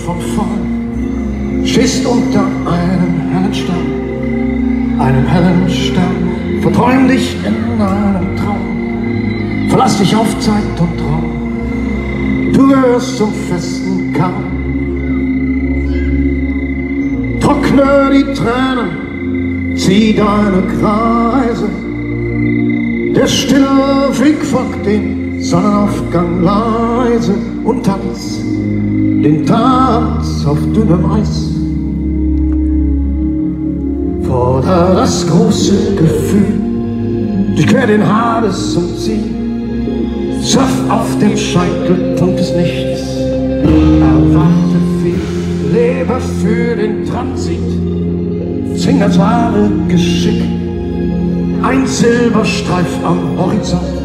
von vorn, stehst unter einem hellen Stern, verträum dich in einem Traum, verlass dich auf Zeit und Raum, du gehörst zum festen Kern. Trockne die Tränen, zieh deine Kreise, der stille Weg folgt dem Sonnenaufgang leise und tanz den Tanz auf dünnem Eis. Fordere das große Gefühl, durchquer den Hades und Ziel, surf auf dem Scheitelpunkt des Nichts, erwarte viel, lebe für den Transit, zwing das wahre Geschick, ein Silberstreif am Horizont,